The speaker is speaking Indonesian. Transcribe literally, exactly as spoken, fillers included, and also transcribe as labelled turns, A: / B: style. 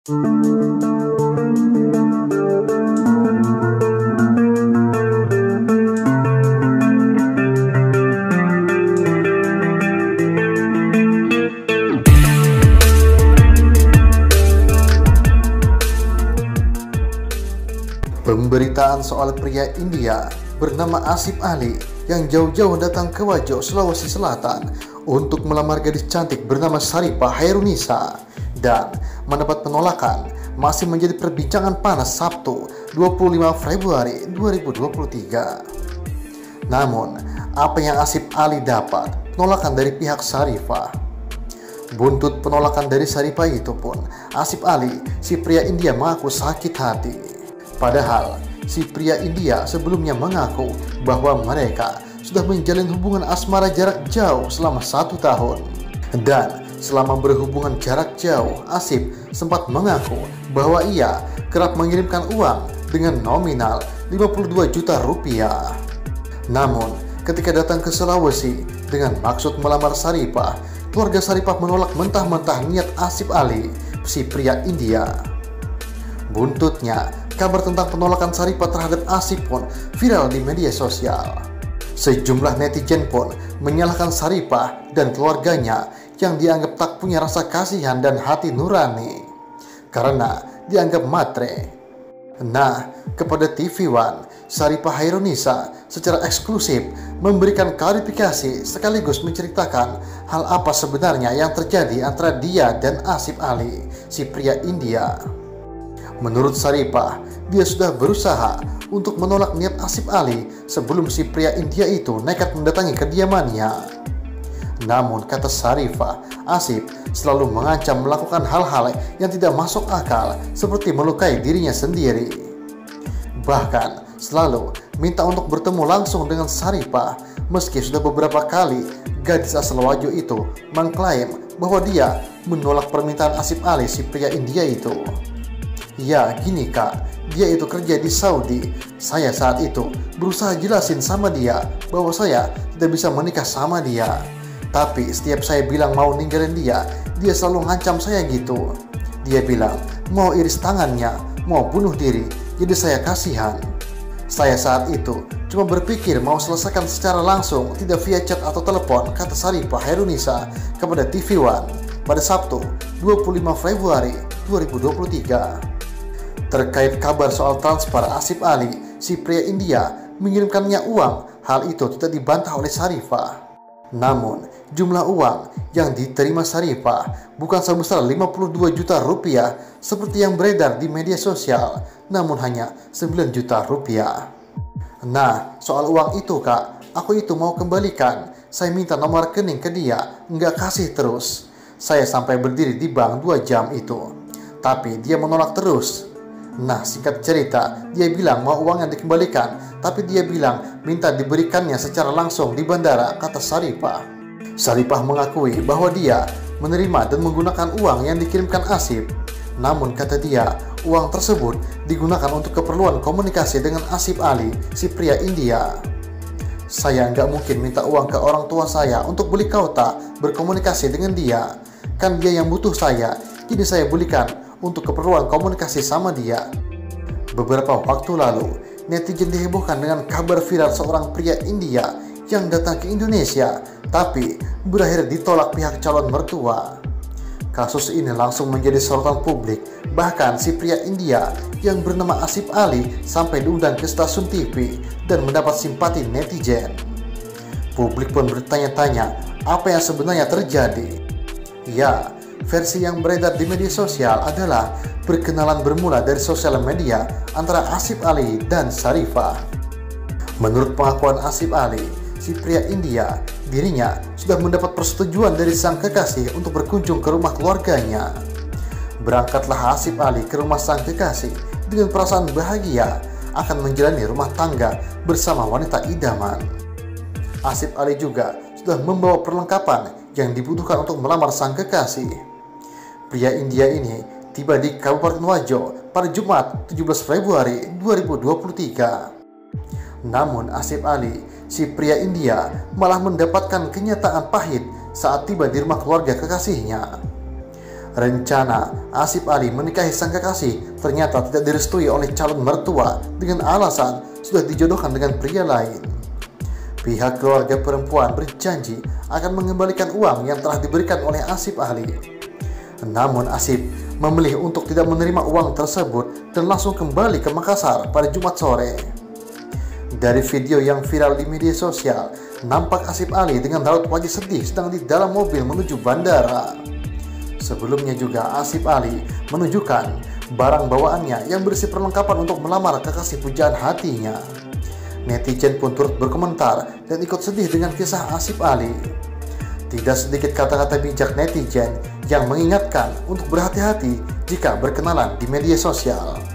A: Pemberitaan soal pria India bernama Asif Ali yang jauh-jauh datang ke Wajo, Sulawesi Selatan untuk melamar gadis cantik bernama Sharifah Hairunisa dan mendapat penolakan masih menjadi perbincangan panas Sabtu dua puluh lima Februari dua ribu dua puluh tiga. Namun, apa yang Asif Ali dapat? Penolakan dari pihak Sharifah. Buntut penolakan dari Sharifah itu pun, Asif Ali, si pria India mengaku sakit hati. Padahal, si pria India sebelumnya mengaku bahwa mereka sudah menjalin hubungan asmara jarak jauh selama satu tahun. Dan selama berhubungan jarak jauh, Asif sempat mengaku bahwa ia kerap mengirimkan uang dengan nominal lima puluh dua juta rupiah. Namun, ketika datang ke Sulawesi dengan maksud melamar Sharifah, keluarga Sharifah menolak mentah-mentah niat Asif Ali, si pria India. Buntutnya, kabar tentang penolakan Sharifah terhadap Asif pun viral di media sosial. Sejumlah netizen pun menyalahkan Sharifah dan keluarganya yang dianggap tak punya rasa kasihan dan hati nurani karena dianggap matre. Nah, kepada T V One, Sharifah Hairunisa secara eksklusif memberikan klarifikasi sekaligus menceritakan hal apa sebenarnya yang terjadi antara dia dan Asif Ali, si pria India. Menurut Sharifah, dia sudah berusaha untuk menolak niat Asif Ali sebelum si pria India itu nekat mendatangi kediamannya. Namun, kata Sharifah, Asif selalu mengancam melakukan hal-hal yang tidak masuk akal seperti melukai dirinya sendiri. Bahkan, selalu minta untuk bertemu langsung dengan Sharifah meski sudah beberapa kali gadis asal Wajo itu mengklaim bahwa dia menolak permintaan Asif Ali, si pria India itu. Ya gini kak, dia itu kerja di Saudi. Saya saat itu berusaha jelasin sama dia bahwa saya tidak bisa menikah sama dia. Tapi setiap saya bilang mau ninggalin dia, dia selalu ngancam saya gitu. Dia bilang mau iris tangannya, mau bunuh diri, jadi saya kasihan. Saya saat itu cuma berpikir mau selesaikan secara langsung, tidak via chat atau telepon, kata Sharifah Hairunisa kepada T V One pada Sabtu dua puluh lima Februari dua ribu dua puluh tiga. Terkait kabar soal transfer Asif Ali, si pria India mengirimkannya uang, hal itu tidak dibantah oleh Sharifah. Namun, jumlah uang yang diterima Sharifah bukan sebesar lima puluh dua juta rupiah seperti yang beredar di media sosial, namun hanya sembilan juta rupiah. Nah, soal uang itu kak, aku itu mau kembalikan. Saya minta nomor rekening ke dia, nggak kasih terus. Saya sampai berdiri di bank dua jam itu, tapi dia menolak terus. Nah, singkat cerita, dia bilang mau uangnya dikembalikan, tapi dia bilang minta diberikannya secara langsung di bandara, kata Sharifah. Sharifah mengakui bahwa dia menerima dan menggunakan uang yang dikirimkan Asif. Namun kata dia, uang tersebut digunakan untuk keperluan komunikasi dengan Asif Ali, si pria India. Saya nggak mungkin minta uang ke orang tua saya untuk beli kauta berkomunikasi dengan dia. Kan dia yang butuh saya, jadi saya belikan untuk keperluan komunikasi sama dia. Beberapa waktu lalu, netizen dihebohkan dengan kabar viral seorang pria India yang datang ke Indonesia, tapi berakhir ditolak pihak calon mertua. Kasus ini langsung menjadi sorotan publik, bahkan si pria India yang bernama Asif Ali sampai diundang ke stasiun T V dan mendapat simpati netizen. Publik pun bertanya-tanya apa yang sebenarnya terjadi. Ya, versi yang beredar di media sosial adalah perkenalan bermula dari sosial media antara Asif Ali dan Sharifah. Menurut pengakuan Asif Ali, si pria India, dirinya sudah mendapat persetujuan dari sang kekasih untuk berkunjung ke rumah keluarganya. Berangkatlah Asif Ali ke rumah sang kekasih dengan perasaan bahagia akan menjalani rumah tangga bersama wanita idaman. Asif Ali juga sudah membawa perlengkapan yang dibutuhkan untuk melamar sang kekasih. Pria India ini tiba di Kabupaten Wajo pada Jumat tujuh belas Februari dua ribu dua puluh tiga. Namun Asif Ali, si pria India, malah mendapatkan kenyataan pahit saat tiba di rumah keluarga kekasihnya. Rencana Asif Ali menikahi sang kekasih ternyata tidak direstui oleh calon mertua dengan alasan sudah dijodohkan dengan pria lain. Pihak keluarga perempuan berjanji akan mengembalikan uang yang telah diberikan oleh Asif Ali. Namun Asif memilih untuk tidak menerima uang tersebut dan langsung kembali ke Makassar pada Jumat sore. Dari video yang viral di media sosial, nampak Asif Ali dengan raut wajah sedih sedang di dalam mobil menuju bandara. Sebelumnya juga Asif Ali menunjukkan barang bawaannya yang berisi perlengkapan untuk melamar kekasih pujaan hatinya. Netizen pun turut berkomentar dan ikut sedih dengan kisah Asif Ali. Tidak sedikit kata-kata bijak netizen yang mengingatkan untuk berhati-hati jika berkenalan di media sosial.